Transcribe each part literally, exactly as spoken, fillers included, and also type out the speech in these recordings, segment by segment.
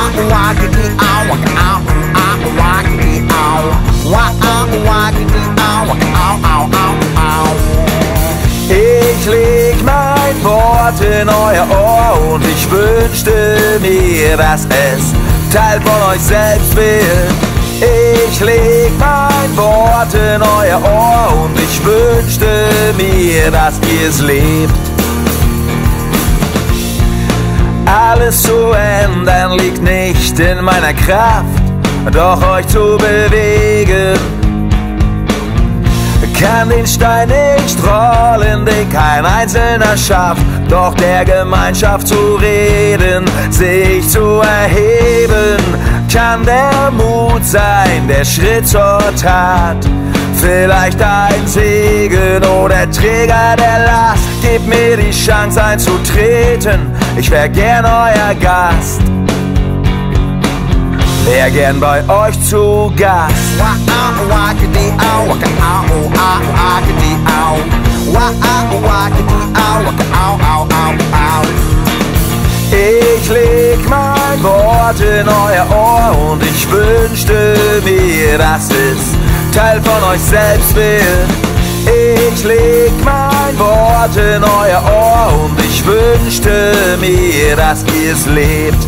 Ich leg mein Wort in euer Ohr und ich wünschte mir, dass es Teil von euch selbst wird. Ich leg mein Wort in euer Ohr und ich wünschte mir, dass ihr es lebt. Alles zu ändern liegt nicht in meiner Kraft, doch euch zu bewegen kann den Stein nicht rollen, den kein Einzelner schafft. Doch der Gemeinschaft zu reden, sich zu erheben, kann der Mut sein, der Schritt zur Tat. Vielleicht ein Segen oder Träger der Last. Gebt mir die Chance einzutreten, ich wär gern euer Gast. Wär gern bei euch zu Gast. Ich leg mein Wort in euer Ohr und ich wünschte mir, dass es Teil von euch selbst wird. Ich leg mein Wort in euer Ohr und ich wünschte mir, dass ihr es lebt.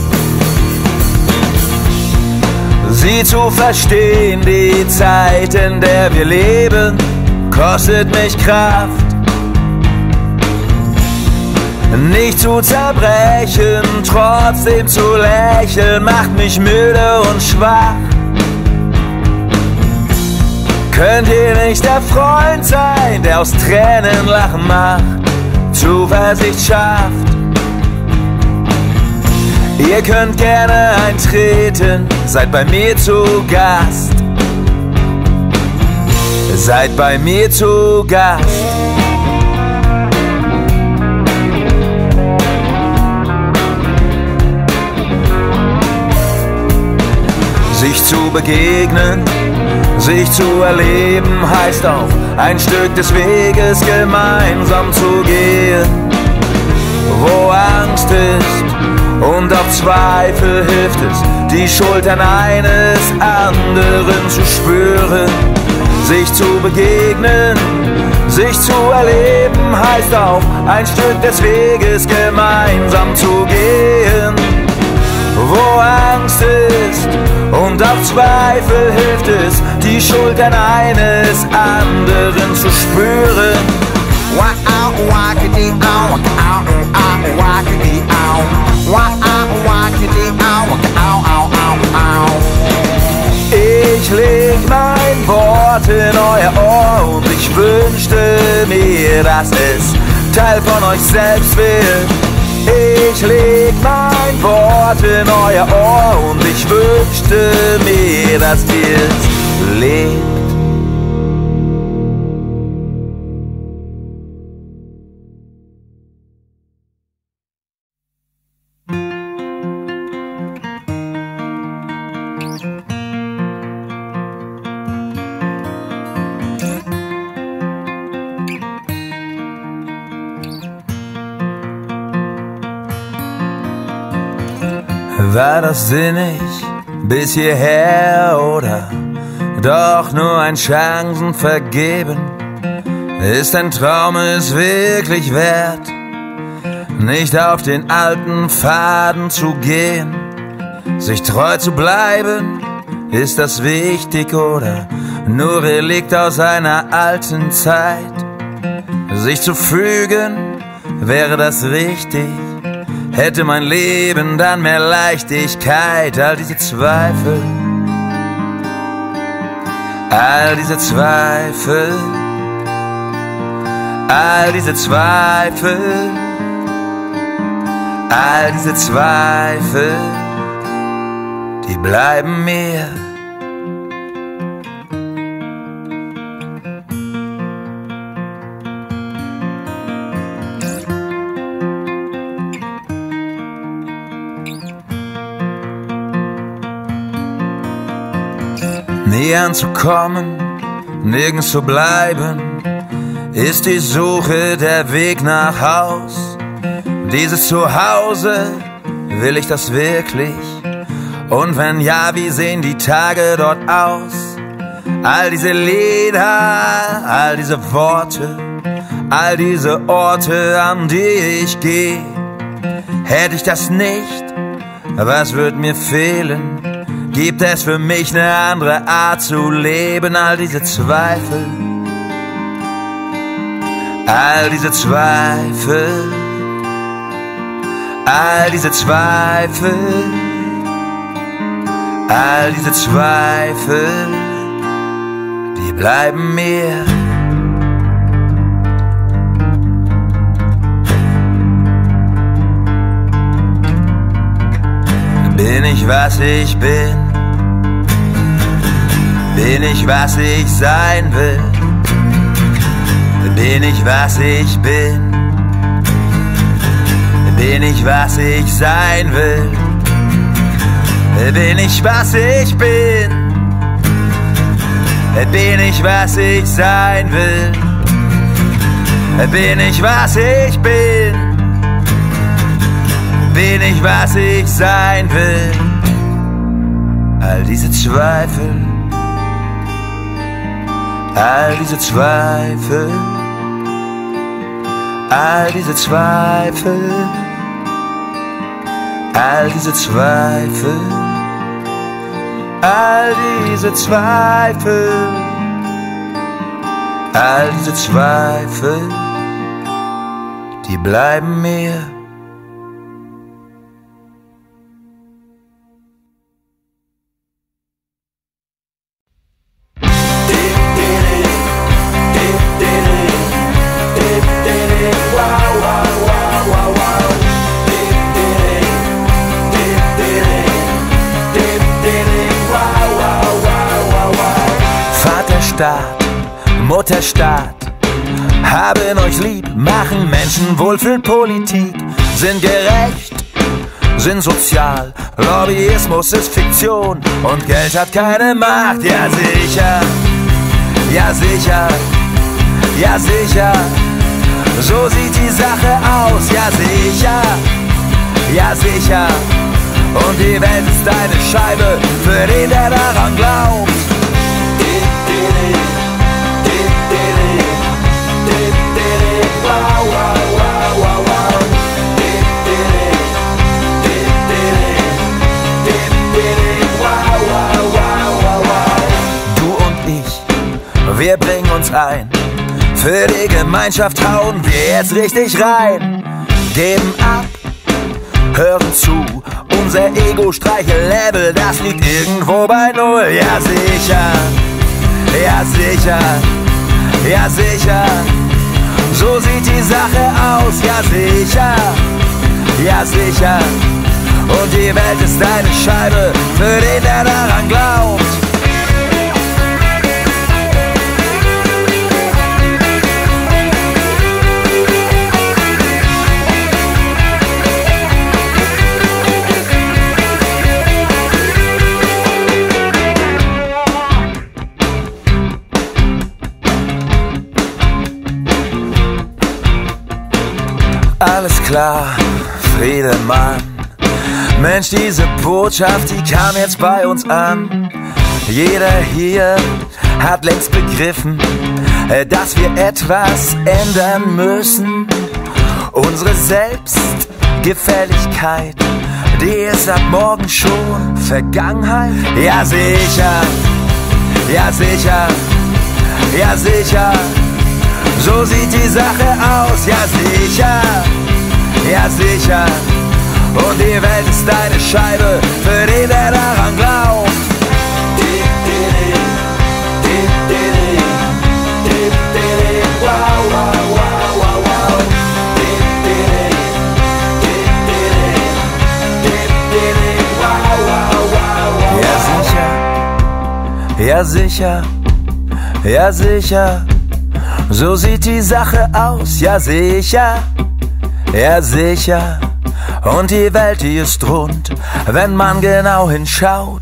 Sie zu verstehen, die Zeit, in der wir leben, kostet mich Kraft. Nicht zu zerbrechen, trotzdem zu lächeln, macht mich müde und schwach. Könnt ihr nicht der Freund sein, der aus Tränen Lachen macht, Zuversicht schafft? Ihr könnt gerne eintreten, seid bei mir zu Gast. Seid bei mir zu Gast. Sich zu begegnen, sich zu erleben, heißt auch ein Stück des Weges gemeinsam zu gehen. Wo Angst ist und auch Zweifel hilft es, die Schultern eines anderen zu spüren. Sich zu begegnen, sich zu erleben, heißt auch ein Stück des Weges gemeinsam zu gehen. Wo Angst ist und auch Zweifel hilft es, die Schultern eines anderen zu spüren. Ich leg mein Wort in euer Ohr und ich wünschte mir, dass es Teil von euch selbst wird. Ich leg mein Wort in euer Ohr und ich wünschte mir, dass ihr's lebt. War das sinnig bis hierher oder doch nur ein Chancen vergeben? Ist ein Traum es wirklich wert, nicht auf den alten Pfaden zu gehen? Sich treu zu bleiben, ist das wichtig oder nur Relikt aus einer alten Zeit? Sich zu fügen, wäre das richtig? Hätte mein Leben dann mehr Leichtigkeit? All diese Zweifel, all diese Zweifel, all diese Zweifel, all diese Zweifel, die bleiben mir. Nie anzukommen, nirgends zu bleiben, ist die Suche der Weg nach Haus. Dieses Zuhause, will ich das wirklich? Und wenn ja, wie sehen die Tage dort aus? All diese Lieder, all diese Worte, all diese Orte, an die ich gehe. Hätte ich das nicht, was würde mir fehlen? Gibt es für mich eine andere Art zu leben? All diese Zweifel, all diese Zweifel, all diese Zweifel, all diese Zweifel, die bleiben mir. Bin ich, was ich bin? Bin ich, was ich sein will? Bin ich, was ich bin? Bin ich, was ich sein will? Bin ich, was ich bin? Bin ich, was ich sein will? Bin ich, was ich bin? Bin ich, was ich sein will? All diese Zweifel, all diese Zweifel, all diese Zweifel, all diese Zweifel, all diese Zweifel, all diese Zweifel, die bleiben mir. Vaterstaat, Mutterstaat, haben euch lieb, machen Menschen Wohlfühlpolitik, sind gerecht, sind sozial, Lobbyismus ist Fiktion und Geld hat keine Macht. Ja sicher, ja sicher, ja sicher, so sieht die Sache aus. Ja sicher, ja sicher, und die Welt ist eine Scheibe für den, der daran glaubt. Wir bringen uns ein, für die Gemeinschaft hauen wir jetzt richtig rein. Geben ab, hören zu, unser Ego-Streichel-Level, das liegt irgendwo bei Null. Ja sicher, ja sicher, ja sicher, so sieht die Sache aus. Ja sicher, ja sicher, und die Welt ist eine Scheibe für den, der daran glaubt. Alles klar, Friedemann. Mensch, diese Botschaft, die kam jetzt bei uns an. Jeder hier hat längst begriffen, dass wir etwas ändern müssen. Unsere Selbstgefälligkeit, die ist ab morgen schon Vergangenheit. Ja sicher, ja sicher, ja sicher, so sieht die Sache aus. Ja sicher, ja sicher, und die Welt ist eine Scheibe für den, der daran glaubt. Ja sicher, ja sicher, ja sicher, so sieht die Sache aus. Ja sicher, ja sicher, und die Welt, die ist rund, wenn man genau hinschaut.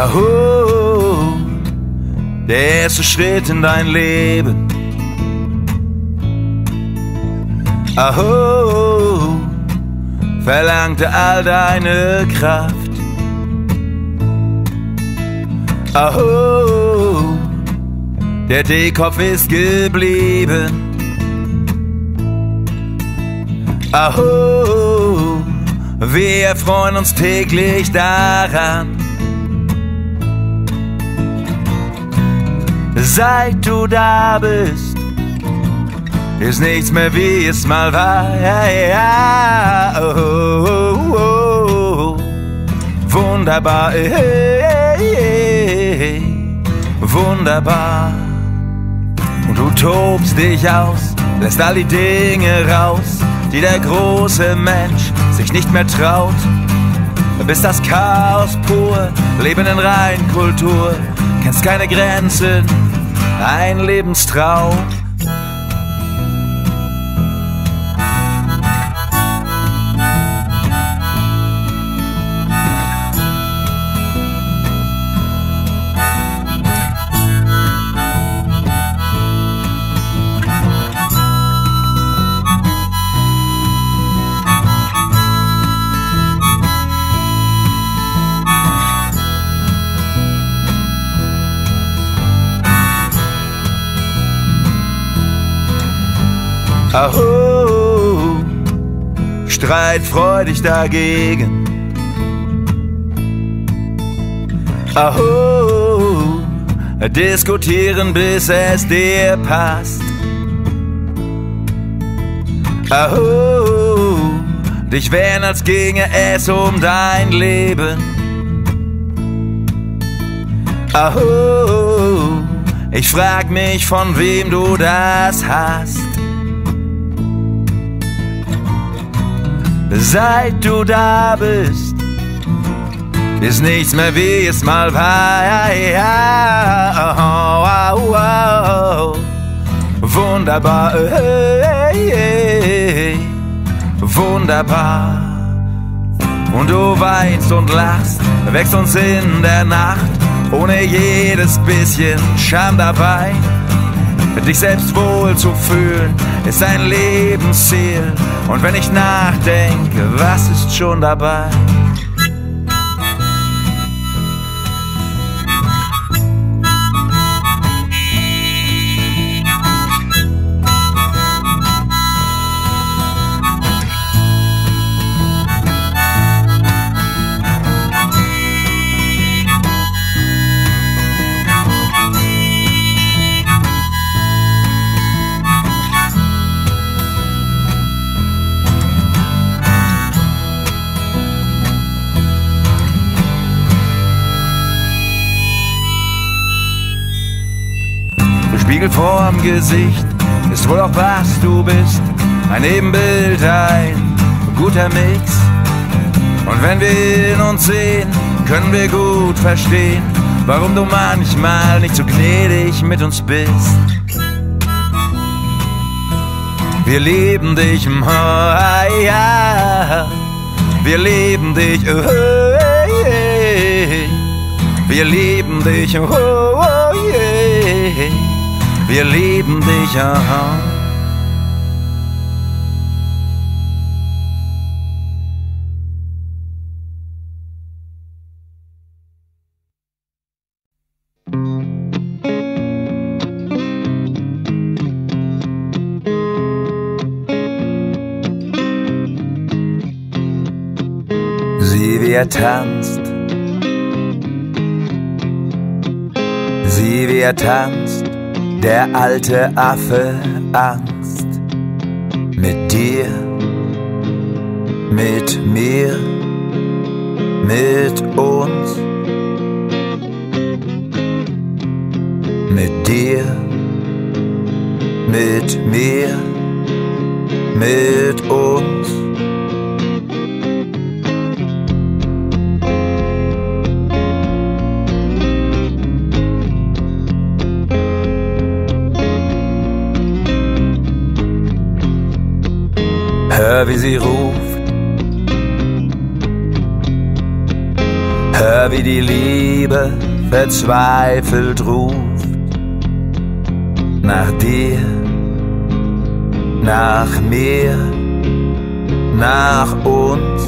Aho, der erste Schritt in dein Leben. Aho, verlangte all deine Kraft. Aho, der D-Kopf ist geblieben. Aho, wir freuen uns täglich daran. Seit du da bist, ist nichts mehr wie es mal war. Ja, ja, oh, oh, oh. Wunderbar, hey, hey, wunderbar. Und du tobst dich aus, lässt all die Dinge raus, die der große Mensch sich nicht mehr traut. Bist das Chaos pur, Leben in Reinkultur, kennst keine Grenzen, ein Lebenstraum. Aho, streitfreudig dagegen. Aho, diskutieren bis es dir passt. Aho, dich wehren, als ginge es um dein Leben. Aho, ich frag mich, von wem du das hast. Seit du da bist, ist nichts mehr wie es mal war. Oh, oh, oh, oh. Wunderbar, hey, hey, wunderbar. Und du weinst und lachst, wächst uns in der Nacht, ohne jedes bisschen Scham dabei. Dich selbst wohl zu fühlen, ist ein Lebensziel. Und wenn ich nachdenke, was ist schon dabei? Spiegel vorm Gesicht ist wohl auch was du bist. Ein Ebenbild, ein guter Mix. Und wenn wir in uns sehen, können wir gut verstehen, warum du manchmal nicht so gnädig mit uns bist. Wir lieben dich, oh, ja. Wir lieben dich, oh, yeah. Wir lieben dich, oh, oh, yeah. Wir lieben dich, aha. Sieh, wie er tanzt. Sieh, wie er tanzt. Der alte Affe Angst. Mit dir, mit mir, mit uns. Mit dir, mit mir, mit uns. Hör, wie sie ruft, hör, Oder wie die Liebe verzweifelt ruft nach dir, nach mir, nach uns,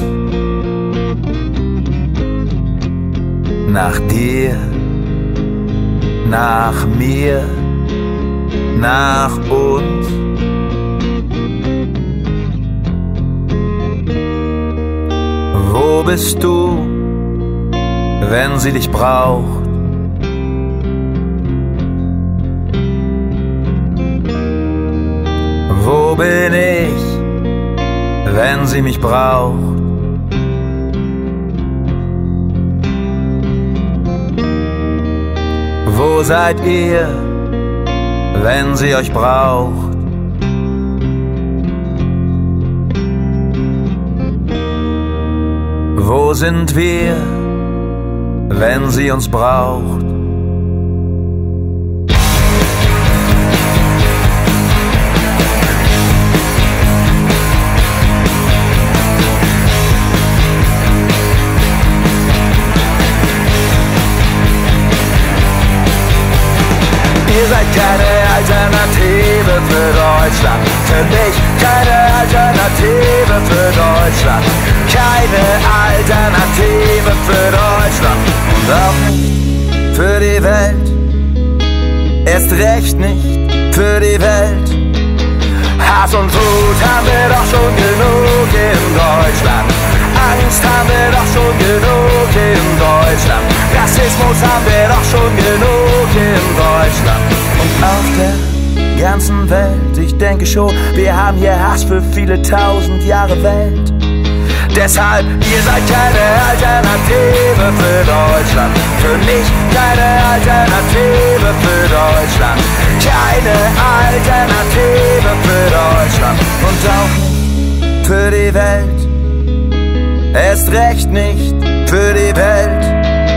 nach dir, nach mir, nach uns. Wo bist du, wenn sie dich braucht? Wo bin ich, wenn sie mich braucht? Wo seid ihr, wenn sie euch braucht? Wo sind wir, wenn sie uns braucht? Ihr seid keine Alternative für Deutschland, für mich keine Alternative für Deutschland, keine Alternative für Deutschland und auch nicht für die Welt, erst recht nicht für die Welt. Hass und Wut haben wir doch schon genug in Deutschland, Angst haben wir doch schon genug in Deutschland, Rassismus haben wir doch schon genug in Deutschland und auf der ganzen Welt. Ich denke schon, wir haben hier Hass für viele tausend Jahre Welt. Deshalb, ihr seid keine Alternative für Deutschland, für mich keine Alternative für Deutschland, keine Alternative für Deutschland und auch nicht für die Welt, erst recht nicht für die Welt.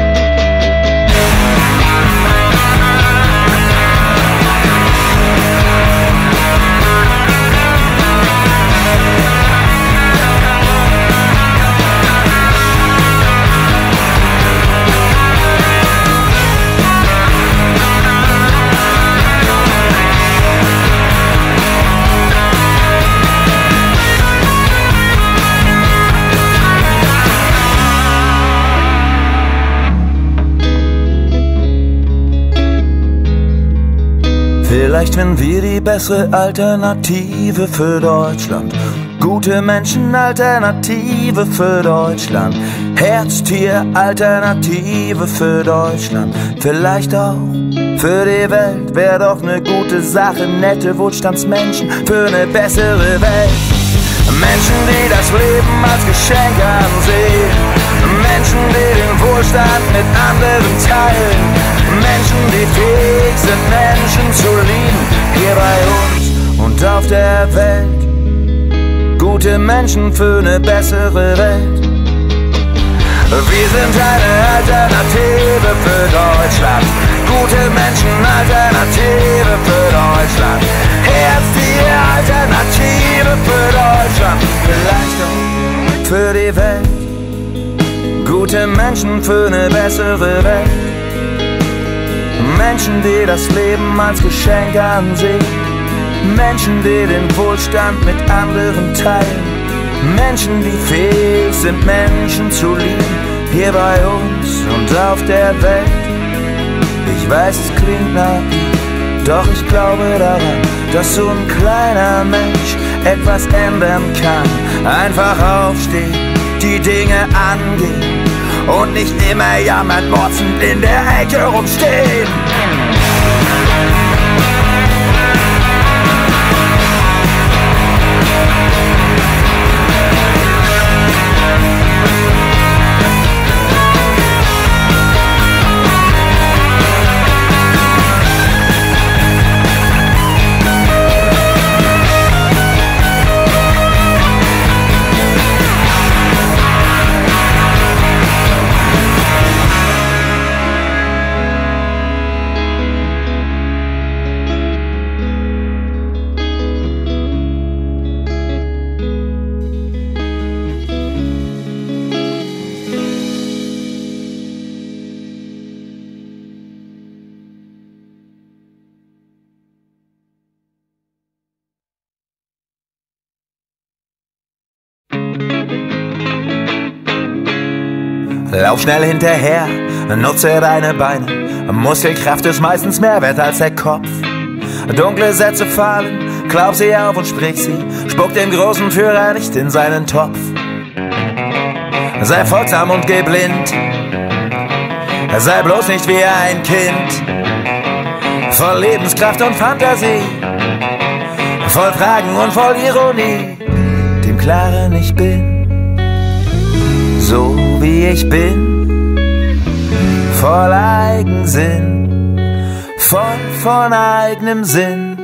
Vielleicht finden wir die bessere Alternative für Deutschland. Gute Menschen, Alternative für Deutschland. Herztier-Alternative für Deutschland. Vielleicht auch für die Welt. Wäre doch ne gute Sache, nette Wohlstandsmenschen für ne bessere Welt. Menschen, die das Leben als Geschenk ansehen. Menschen, die den Wohlstand mit anderen teilen. Menschen, die fähig sind, Menschen zu lieben. Hier bei uns und auf der Welt. Gute Menschen für eine bessere Welt. Wir sind eine Alternative für Deutschland. Gute Menschen, Alternative für Deutschland. Herztier-Alternative für Deutschland. Vielleicht auch für die Welt. Gute Menschen für eine bessere Welt. Menschen, die das Leben als Geschenk ansehen. Menschen, die den Wohlstand mit anderen teilen. Menschen, die fähig sind, Menschen zu lieben. Hier bei uns und auf der Welt. Ich weiß, es klingt naiv, doch ich glaube daran, dass so ein kleiner Mensch etwas ändern kann. Einfach aufstehen, die Dinge angehen und nicht immer jammern, motzend in der Ecke rumstehen. Lauf schnell hinterher, nutze deine Beine. Muskelkraft ist meistens mehr wert als der Kopf. Dunkle Sätze fallen, glaub sie auf und sprich sie. Spuck dem großen Führer nicht in seinen Topf. Sei folgsam und geh blind. Sei bloß nicht wie ein Kind. Voll Lebenskraft und Fantasie. Voll Fragen und voll Ironie. Dem klaren ich bin, so wie ich bin. Voll Eigensinn, voll von eigenem Sinn.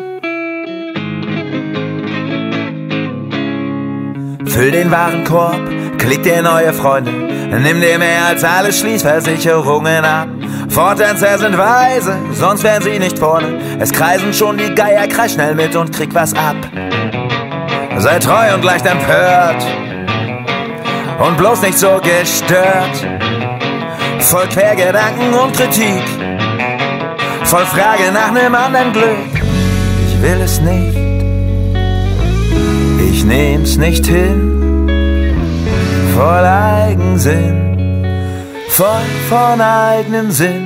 Füll den Warenkorb, klick dir neue Freunde. Nimm dir mehr als alle Schließversicherungen ab. Fortänzer sind weise, sonst wären sie nicht vorne. Es kreisen schon die Geier, kreis schnell mit und krieg was ab. Sei treu und leicht empört und bloß nicht so gestört. Voll Quergedanken und Kritik, voll Frage nach nem anderen Glück. Ich will es nicht, ich nehm's nicht hin. Voll Eigensinn, voll von eigenem Sinn.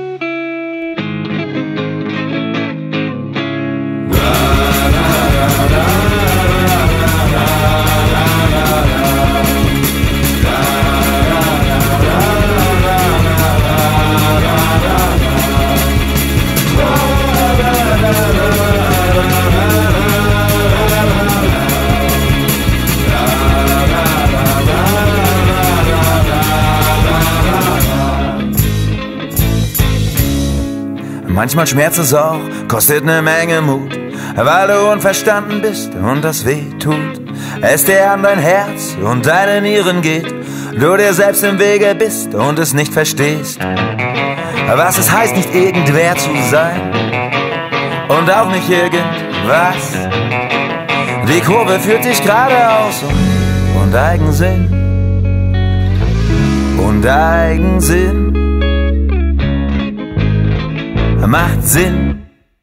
Manchmal schmerzt es auch, kostet ne Menge Mut, weil du unverstanden bist und das weh tut. Es dir an dein Herz und deine Nieren geht, du dir selbst im Wege bist und es nicht verstehst. Was es heißt, nicht irgendwer zu sein und auch nicht irgendwas. Die Kurve führt dich geradeaus und, und Eigensinn und Eigensinn macht Sinn.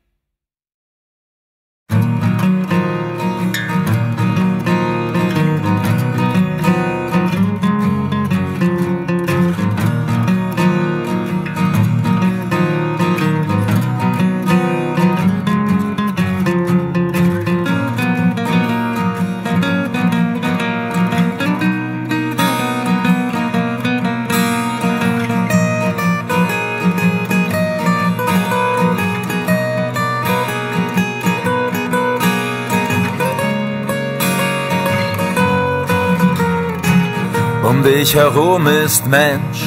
Um dich herum ist Mensch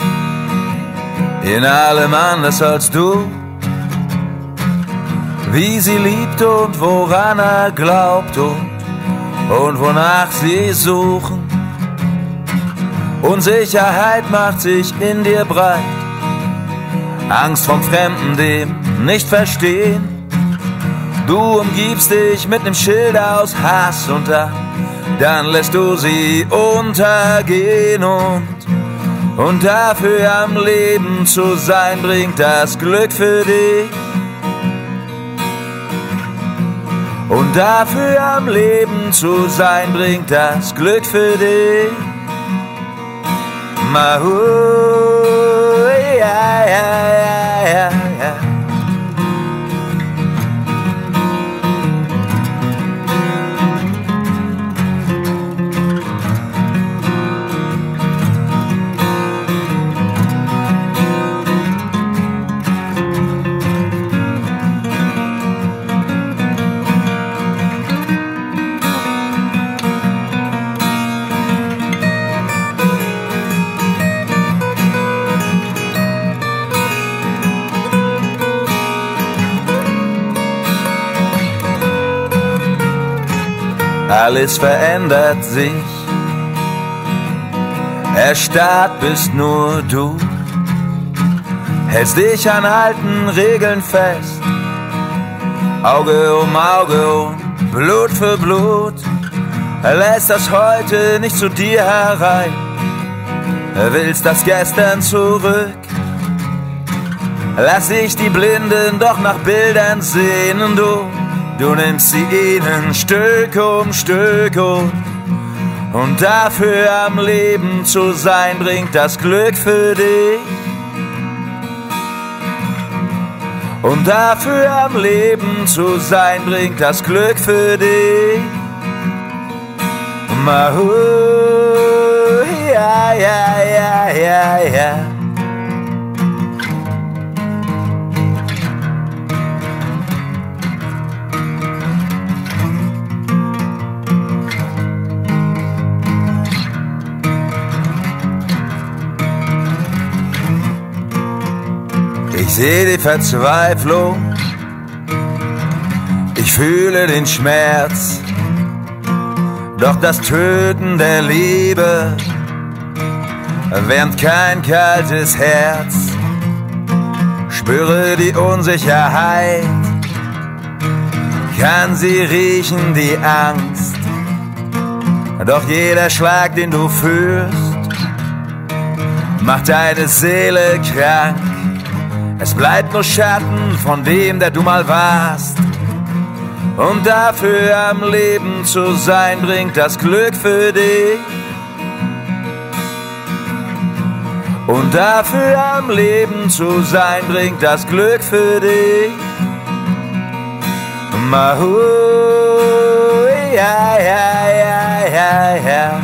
in allem anders als du. Wie sie liebt und woran er glaubt und, und wonach sie suchen. Unsicherheit macht sich in dir breit, Angst vom Fremden, dem nicht verstehen. Du umgibst dich mit nem Schild aus Hass und dann dann lässt du sie untergehen und, und dafür am Leben zu sein, bringt das Glück für dich. Und dafür am Leben zu sein, bringt das Glück für dich. Mahu, ja, ja, ja, ja, ja. Alles verändert sich, erstarrt bist nur du, hältst dich an alten Regeln fest, Auge um Auge und Blut für Blut, lässt das Heute nicht zu dir herein, willst das Gestern zurück, lass sich die Blinden doch nach Bildern sehnen, du. Du nimmst sie ihnen Stück um Stück und, Und dafür am Leben zu sein, bringt das Glück für dich. Und dafür am Leben zu sein, bringt das Glück für dich. Mahu, ja, ja, ja, ja, ja. Ich sehe die Verzweiflung, ich fühle den Schmerz, doch das Töten der Liebe wärmt kein kaltes Herz. Spüre die Unsicherheit, kann sie riechen, die Angst, doch jeder Schlag, den du fühlst, macht deine Seele krank. Es bleibt nur Schatten von dem, der du mal warst. Und dafür am Leben zu sein, bringt das Glück für dich. Und dafür am Leben zu sein, bringt das Glück für dich. Mahu, ja, ja, ja, ja, ja.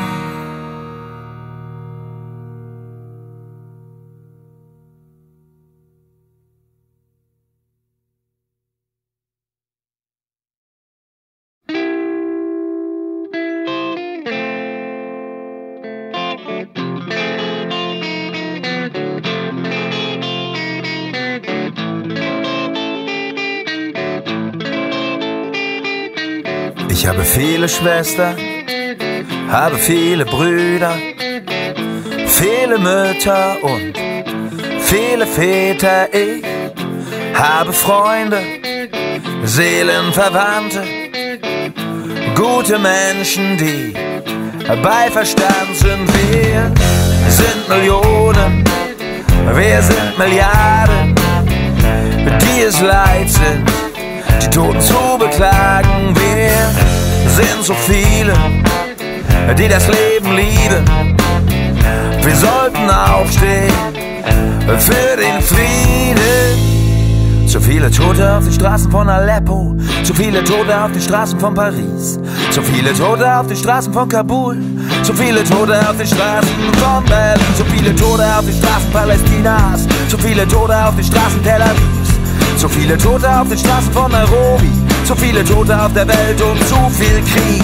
Ich habe viele Schwestern, habe viele Brüder, viele Mütter und viele Väter. Ich habe Freunde, Seelenverwandte, gute Menschen, die bei Verstand sind. Wir sind Millionen, wir sind Milliarden, die es leid sind, die Toten zu beklagen. Wir sind so viele, die das Leben lieben. Wir sollten aufstehen für den Frieden. Zu viele Tote auf den Straßen von Aleppo, zu viele Tote auf den Straßen von Paris, zu viele Tote auf den Straßen von Kabul, zu viele Tote auf den Straßen von Berlin, zu viele Tote auf den Straßen Palästinas, zu viele Tote auf den Straßen Tel Avivs, zu viele Tote auf den Straßen von Nairobi, zu viele Tote auf der Welt und zu viel Krieg.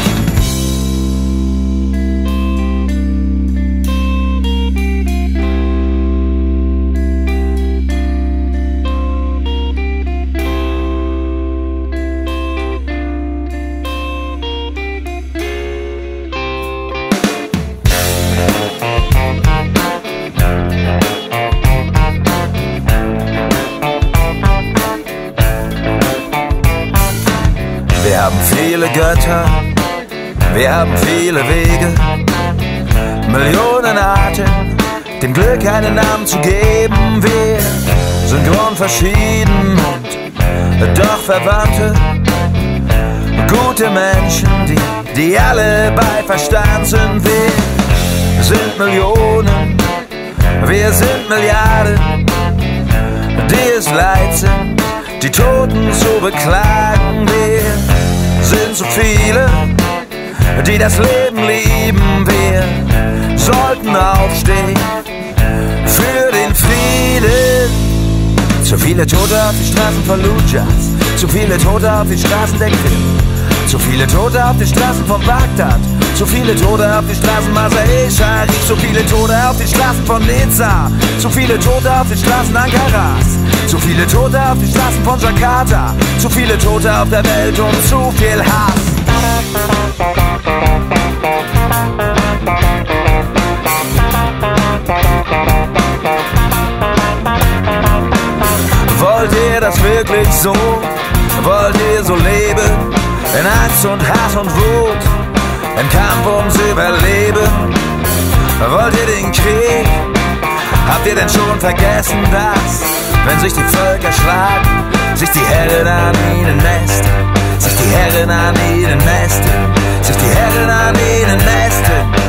Wir haben viele Götter, wir haben viele Wege, Millionen Arten, dem Glück einen Namen zu geben. Wir sind grundverschieden und doch Verwandte, gute Menschen, die, die alle bei Verstand sind. Wir sind Millionen, wir sind Milliarden, die es leid sind, die Toten zu beklagen. Wir sind so viele, die das Leben lieben. Wir sollten aufstehen für den Frieden. Zu viele Tote auf den Straßen von Lujas, zu viele Tote auf den Straßen der Krim, zu viele Tote auf den Straßen von Bagdad, zu viele Tote auf den Straßen Masar-e-Sharif, zu viele Tote auf den Straßen von Nizza, zu viele Tote auf den Straßen Ankaras, zu viele Tote auf den Straßen von Jakarta, zu viele Tote auf der Welt und zu viel Hass. Wollt ihr das wirklich so? Wollt ihr so leben? In Angst und Hass und Wut, im Kampf ums Überleben. Wollt ihr den Krieg? Habt ihr denn schon vergessen, dass, wenn sich die Völker schlagen, sich die Herren an ihnen mästen, sich die Herren an ihnen mästen, sich die Herren an ihnen mästen?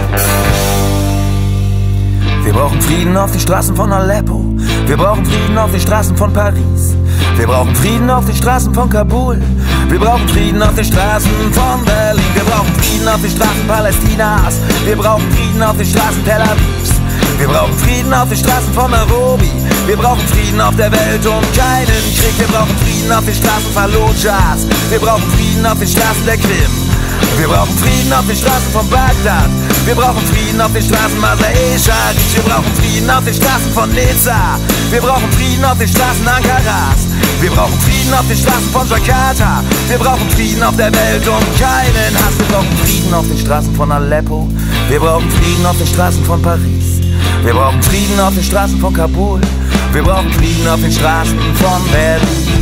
Frieden auf den Straßen von Aleppo. Wir brauchen Frieden auf den Straßen von Paris. Wir brauchen Frieden auf den Straßen von Kabul. Wir brauchen Frieden auf den Straßen von Berlin. Wir brauchen Frieden auf den Straßen Palästinas. Wir brauchen Frieden auf den Straßen Tel Avivs. Wir brauchen Frieden auf den Straßen von Nairobi. Wir brauchen Frieden auf der Welt und keinen Krieg. Wir brauchen Frieden auf den Straßen Fallujahs. Wir brauchen Frieden auf den Straßen der Krim. Wir brauchen Frieden auf den Straßen von Bagdad. Wir brauchen Frieden auf den Straßen Masar-e-Sharif. Wir brauchen Frieden auf den Straßen von Nizza. Wir brauchen Frieden auf den Straßen Ankaras. Wir brauchen Frieden auf den Straßen von Jakarta. Wir brauchen Frieden auf der Welt und keinen Hass. Wir brauchen Frieden auf den Straßen von Aleppo. Wir brauchen Frieden auf den Straßen von Paris. Wir brauchen Frieden auf den Straßen von Kabul. Wir brauchen Frieden auf den Straßen von Berlin.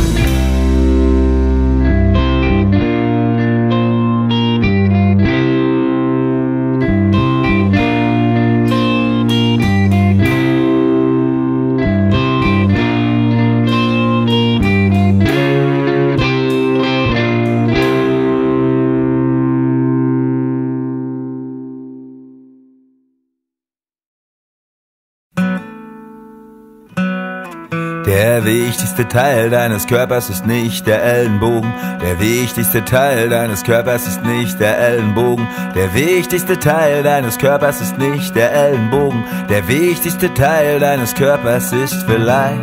Der wichtigste Teil deines Körpers ist nicht der Ellenbogen. Der wichtigste Teil deines Körpers ist nicht der Ellenbogen. Der wichtigste Teil deines Körpers ist nicht der Ellenbogen. Der wichtigste Teil deines Körpers ist vielleicht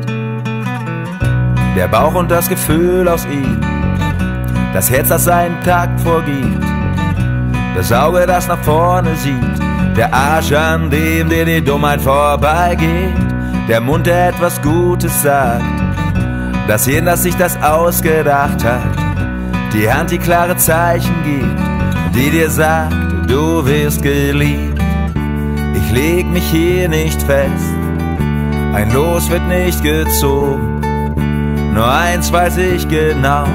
der Bauch und das Gefühl aus ihm. Das Herz, das seinen Takt vorgibt. Das Auge, das nach vorne sieht. Der Arsch, an dem dir die Dummheit vorbeigeht. Der Mund, der etwas Gutes sagt, das Hirn, das sich das ausgedacht hat, die Hand, die klare Zeichen gibt, die dir sagt, du wirst geliebt. Ich leg mich hier nicht fest, ein Los wird nicht gezogen, nur eins weiß ich genau.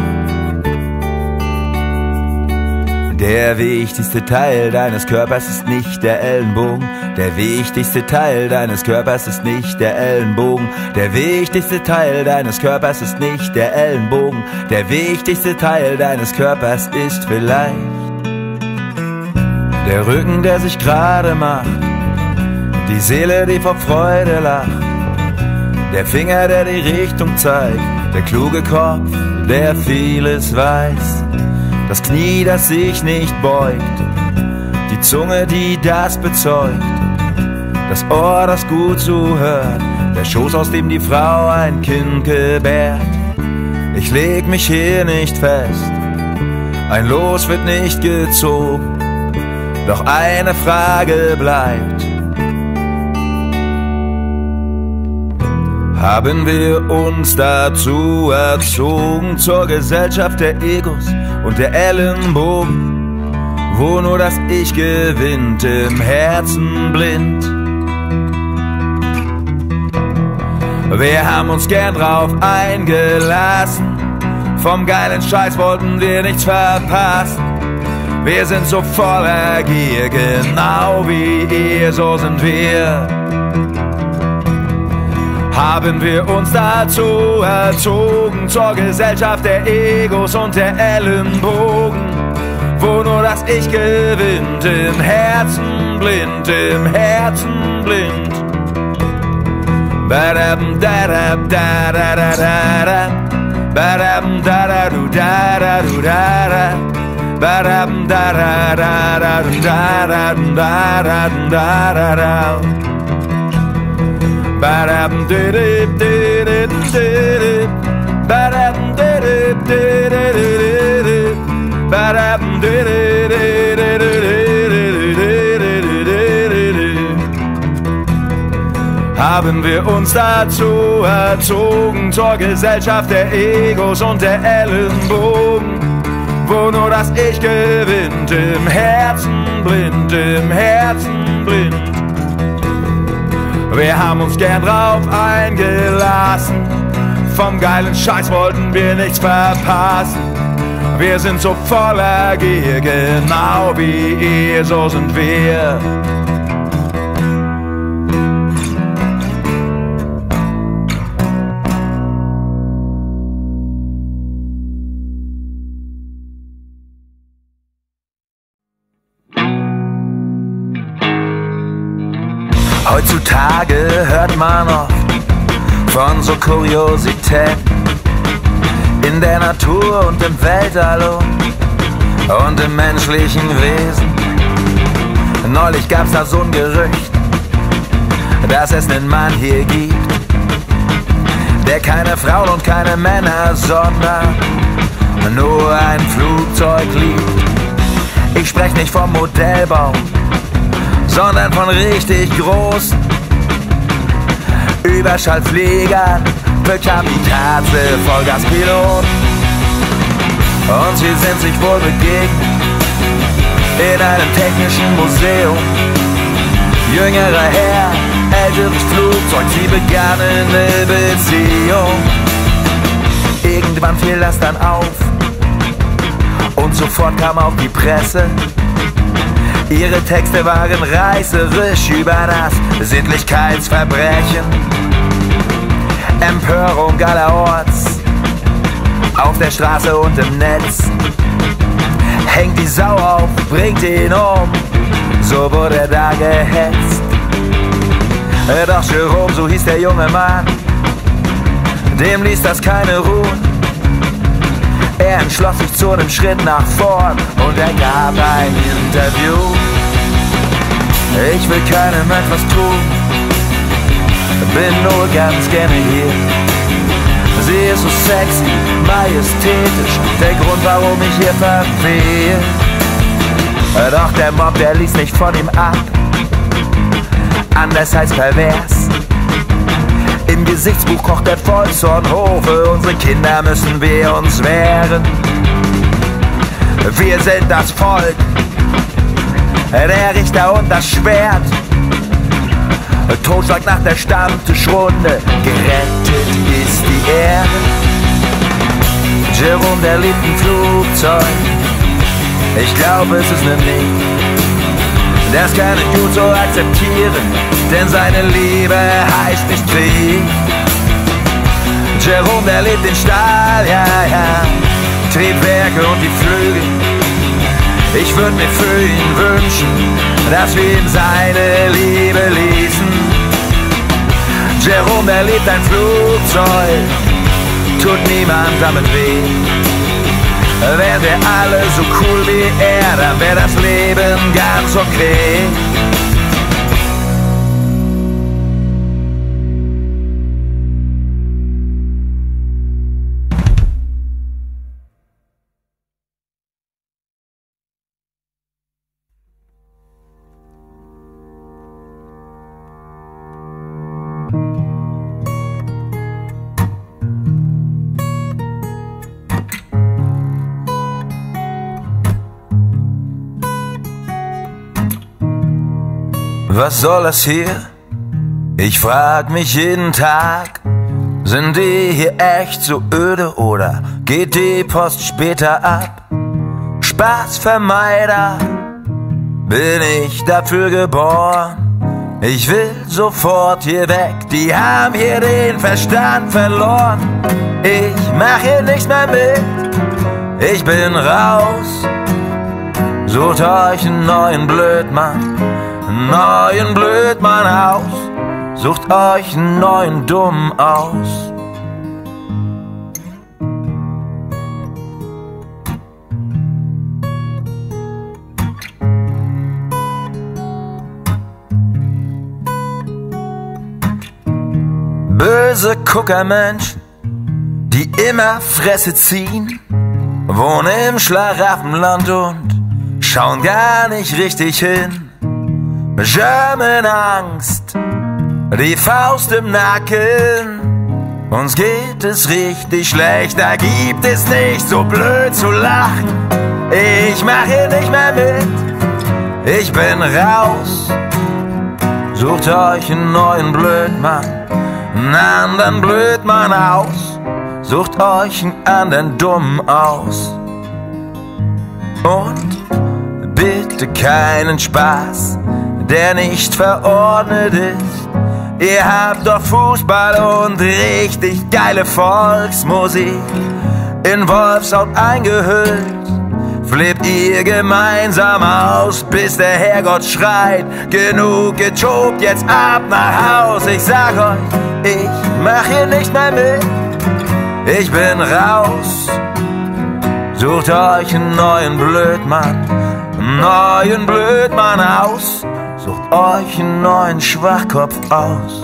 Der wichtigste Teil deines Körpers ist nicht der Ellenbogen. Der wichtigste Teil deines Körpers ist nicht der Ellenbogen. Der wichtigste Teil deines Körpers ist nicht der Ellenbogen. Der wichtigste Teil deines Körpers ist vielleicht der Rücken, der sich gerade macht, die Seele, die vor Freude lacht, der Finger, der die Richtung zeigt, der kluge Kopf, der vieles weiß. Das Knie, das sich nicht beugt, die Zunge, die das bezeugt, das Ohr, das gut zuhört, der Schoß, aus dem die Frau ein Kind gebärt. Ich leg mich hier nicht fest, ein Los wird nicht gezogen, doch eine Frage bleibt. Haben wir uns dazu erzogen, zur Gesellschaft der Egos und der Ellenbogen, wo nur das Ich gewinnt, im Herzen blind. Wir haben uns gern drauf eingelassen, vom geilen Scheiß wollten wir nichts verpassen. Wir sind so voller Gier, genau wie ihr, so sind wir. Haben wir uns dazu erzogen, zur Gesellschaft der Egos und der Ellenbogen, wo nur das Ich gewinnt, im Herzen blind, im Herzen blind. Badam da da da da da da, badam da da du da da du da da, badam da da da da da da da da da da da. Badam did did did did badam did did did badam did Haben wir uns dazu erzogen, zur Gesellschaft der Egos und der Ellenbogen, wo nur das Ich gewinnt, im Herzen blind, im Herzen blind. Wir haben uns gern drauf eingelassen, vom geilen Scheiß wollten wir nichts verpassen. Wir sind so voller Gier, genau wie ihr, so sind wir. Heutzutage hört man oft von so Kuriositäten in der Natur und im Weltall und im menschlichen Wesen. Neulich gab's da so ein Gerücht, dass es einen Mann hier gibt, der keine Frauen und keine Männer, sondern nur ein Flugzeug liebt. Ich spreche nicht vom Modellbau, sondern von richtig großen Überschallfliegern für Kamikaze, Vollgaspiloten. Und sie sind sich wohl begegnet in einem technischen Museum. Jüngerer Herr, älteres Flugzeug, sie begannen eine Beziehung. Irgendwann fiel das dann auf und sofort kam auch die Presse. Ihre Texte waren reißerisch über das Sittlichkeitsverbrechen. Empörung allerorts, auf der Straße und im Netz. Hängt die Sau auf, bringt ihn um, so wurde er da gehetzt. Doch Jerome, so hieß der junge Mann, dem ließ das keine Ruhe. Er entschloss sich zu einem Schritt nach vorn und er gab ein Interview. Ich will keinem etwas tun, bin nur ganz gerne hier. Sie ist so sexy, majestätisch, der Grund, warum ich hier verwehe. Doch der Mob, der ließ nicht von ihm ab, anders als pervers. Im Gesichtsbuch kocht der Volkszornhofe, unsere Kinder müssen wir uns wehren. Wir sind das Volk, der Richter und das Schwert. Totschlag nach der Stammtischrunde, gerettet ist die Erde. Jerome, der liebt ein Flugzeug, ich glaube es ist ne nicht. Das kann ich gut so akzeptieren, denn seine Liebe heißt nicht Krieg. Jerome, der liebt den Stahl, ja, ja, Triebwerke und die Flügel. Ich würde mir für ihn wünschen, dass wir ihm seine Liebe ließen. Jerome, der liebt ein Flugzeug, tut niemand damit weh. Wären wir alle so cool wie er, dann wäre das Leben ganz okay. Was soll das hier? Ich frag mich jeden Tag. Sind die hier echt so öde oder geht die Post später ab? Spaßvermeider, bin ich dafür geboren. Ich will sofort hier weg, die haben hier den Verstand verloren. Ich mach hier nichts mehr mit, ich bin raus. Sucht euch einen neuen Blödmann, einen neuen Blödmann aus. Sucht euch einen neuen Dumm aus. Böse Guckermenschen, die immer Fresse ziehen, wohnen im Schlaraffenland und schauen gar nicht richtig hin. Germanangst, die Faust im Nacken. Uns geht es richtig schlecht, da gibt es nicht so blöd zu lachen. Ich mach hier nicht mehr mit, ich bin raus. Sucht euch einen neuen Blödmann, einen anderen Blödmann aus. Sucht euch einen anderen Dumm aus. Und bitte keinen Spaß, der nicht verordnet ist. Ihr habt doch Fußball und richtig geile Volksmusik in Wolfshaut eingehüllt. flippt ihr gemeinsam aus, bis der Herrgott schreit, genug getobt, jetzt ab nach Haus. Ich sag euch, ich mach hier nicht mehr mit, ich bin raus. Sucht euch einen neuen Blödmann, einen neuen Blödmann aus. Sucht euch einen neuen Schwachkopf aus.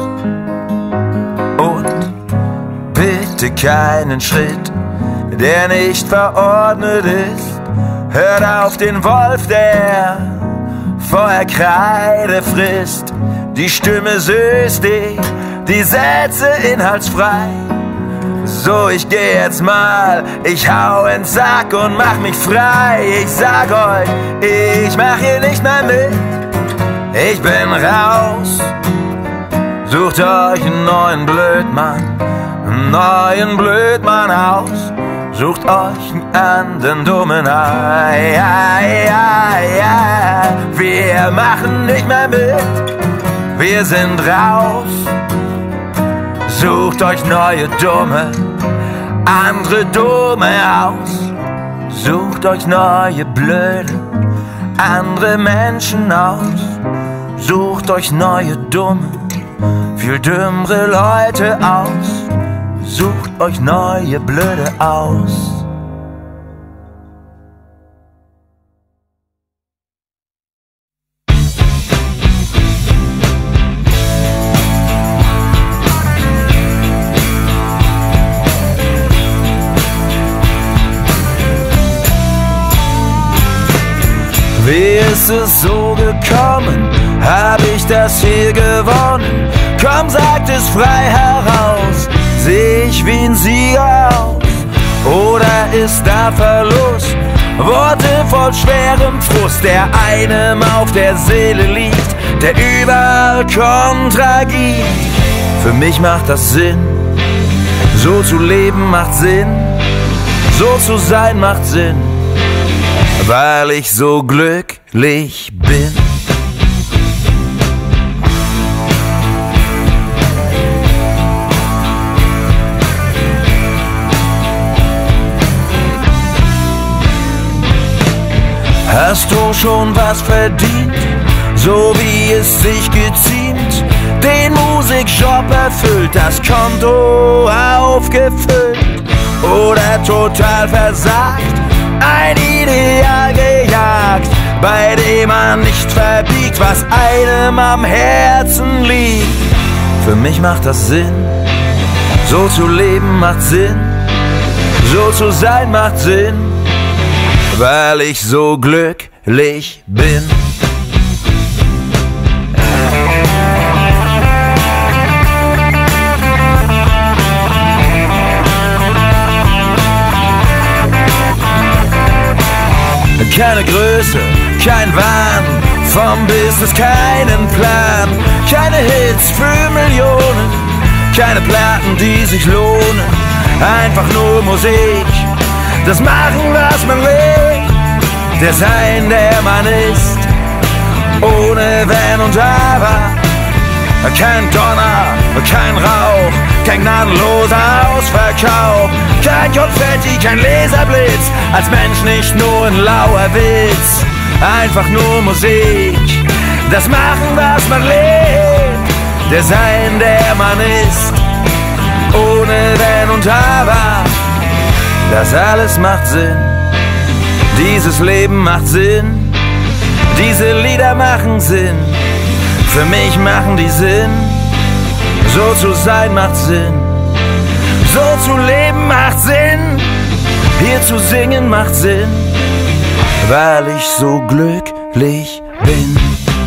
Und bitte keinen Schritt, der nicht verordnet ist. Hört auf den Wolf, der vorher Kreide frisst. Die Stimme süß dich, die Sätze inhaltsfrei. So, ich geh jetzt mal, ich hau ins Sack und mach mich frei. Ich sag euch, ich mach hier nicht mehr mit, ich bin raus. Sucht euch einen neuen Blödmann, einen neuen Blödmann aus. Sucht euch einen anderen dummen Ei, ei, ei, ei. Wir machen nicht mehr mit, wir sind raus. Sucht euch neue Dumme, andere Dumme aus. Sucht euch neue Blöde, andere Menschen aus. Sucht euch neue Dumme, viel dümmere Leute aus. Sucht euch neue Blöde aus. Wie ist es so gekommen? Hab ich das hier gewonnen? Komm, sagt es frei heraus. Seh ich wie ein Sieger aus? Oder ist da Verlust? Worte voll schwerem Frust, der einem auf der Seele liegt, der überall Kontra gibt. Für mich macht das Sinn, so zu leben macht Sinn, so zu sein macht Sinn, weil ich so glücklich bin. Hast du schon was verdient, so wie es sich geziemt? Den Musikjob erfüllt, das Konto aufgefüllt? Oder total versagt, ein Ideal gejagt, bei dem man nicht verbiegt, was einem am Herzen liegt? Für mich macht das Sinn, so zu leben macht Sinn, so zu sein macht Sinn, weil ich so glücklich bin. Keine Größe, kein Wahn, vom Business keinen Plan, keine Hits für Millionen, keine Platten, die sich lohnen, einfach nur Musik, das machen, was man will, der sein, der man ist, ohne Wenn und Aber. Kein Donner, kein Rauch, kein gnadenloser Ausverkauf, kein Konfetti, kein Laserblitz, als Mensch nicht nur ein lauer Witz, einfach nur Musik, das machen, was man lebt, der sein, der man ist, ohne Wenn und Aber. Das alles macht Sinn, dieses Leben macht Sinn, diese Lieder machen Sinn, für mich machen die Sinn, so zu sein macht Sinn, so zu leben macht Sinn, hier zu singen macht Sinn, weil ich so glücklich bin.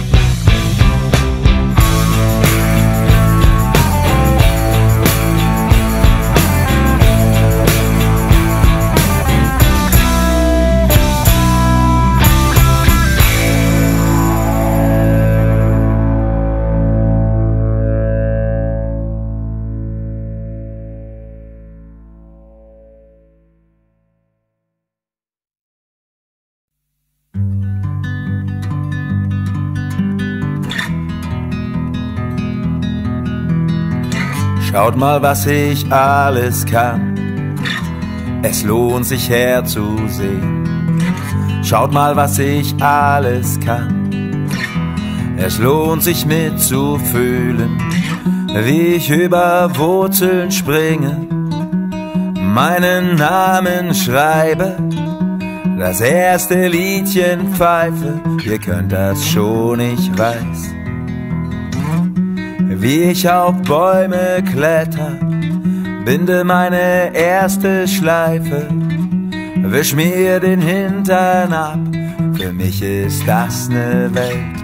Schaut mal, was ich alles kann, es lohnt sich herzusehen. Schaut mal, was ich alles kann. Es lohnt sich mitzufühlen, wie ich über Wurzeln springe, meinen Namen schreibe, das erste Liedchen pfeife. Ihr könnt das schon, ich weiß. Wie ich auf Bäume kletter, binde meine erste Schleife, wisch mir den Hintern ab, für mich ist das ne Welt.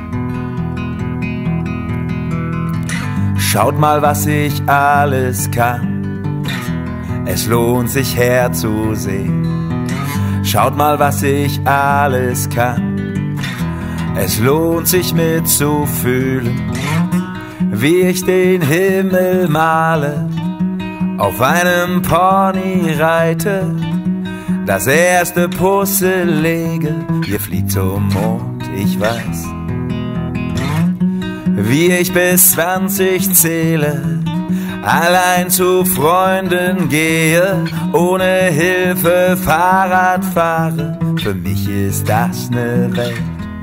Schaut mal, was ich alles kann, es lohnt sich herzusehen. Schaut mal, was ich alles kann, es lohnt sich mitzufühlen, wie ich den Himmel male, auf einem Pony reite, das erste Puzzle lege, ihr fliegt zum Mond, ich weiß. Wie ich bis zwanzig zähle, allein zu Freunden gehe, ohne Hilfe Fahrrad fahre, für mich ist das ne Welt.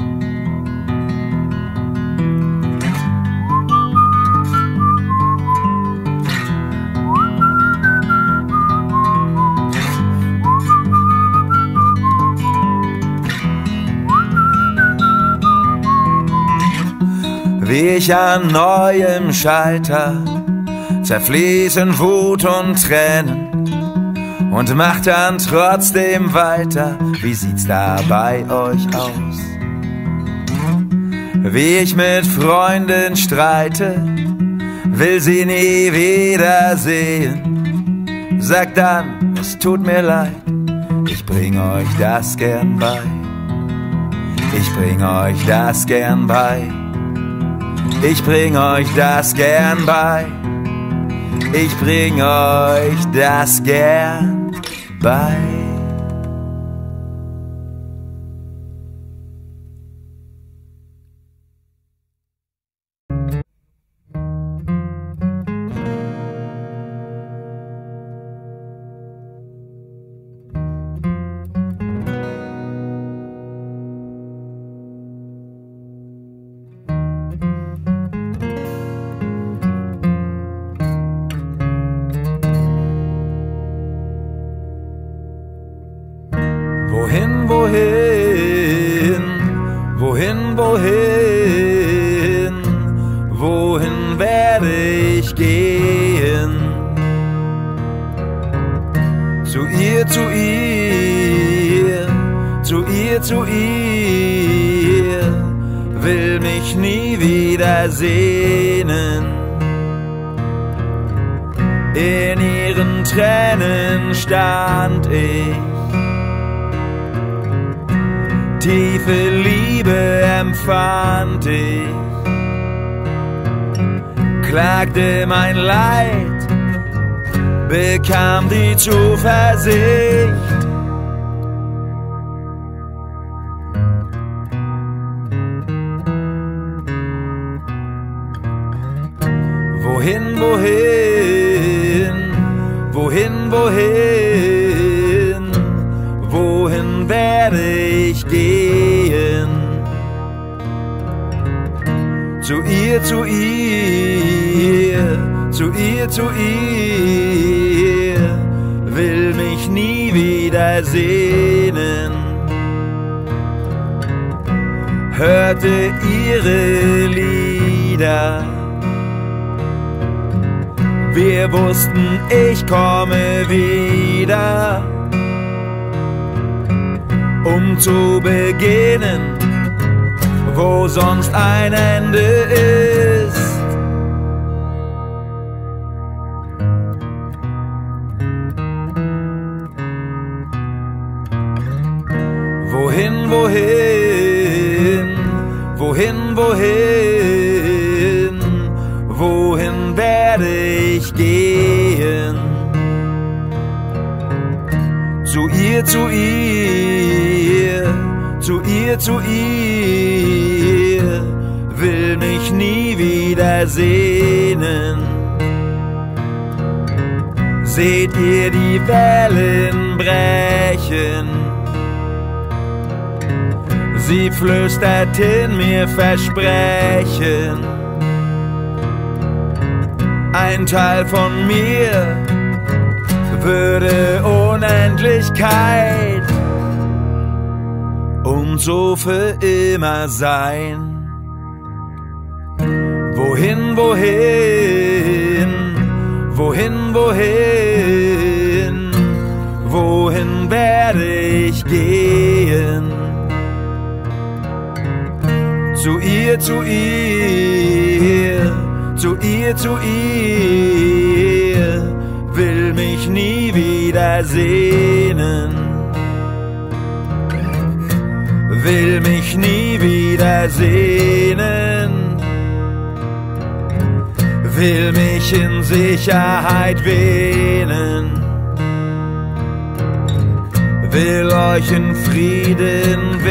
Wie ich an neuem scheiter, zerfließen Wut und Tränen und mach dann trotzdem weiter. Wie sieht's da bei euch aus? Wie ich mit Freunden streite, will sie nie wiedersehen. Sagt dann, es tut mir leid, ich bring euch das gern bei. Ich bring euch das gern bei. Ich bring euch das gern bei. Ich bring euch das gern bei. Wohin, wohin, wohin, wohin, wohin werde ich gehen? Zu ihr, zu ihr, zu ihr, zu ihr, will mich nie wieder sehnen. In ihren Tränen stand ich, tiefe Liebe empfand ich, klagte mein Leid, bekam die Zuversicht. Wohin, wohin, wohin, wohin, wohin werde ich gehen? Zu ihr, zu ihr, zu ihr, zu ihr, will mich nie wieder sehnen. Hörte ihre Lieder, wir wussten, ich komme wieder, um zu beginnen, wo sonst ein Ende ist. Wohin, wohin, wohin, wohin, wohin werde ich gehen? Zu ihr, zu ihr, zu ihr, zu ihr, will mich nie wieder sehnen. Seht ihr die Wellen brechen, Sie flüstert in mir Versprechen. Ein Teil von mir würde Unendlichkeit und so für immer sein. Wohin, wohin, wohin, wohin, wohin werde ich gehen? Zu ihr, zu ihr, zu ihr, zu ihr, will mich nie wieder sehnen, will mich nie wieder sehnen, will mich in Sicherheit wähnen, will euch in Frieden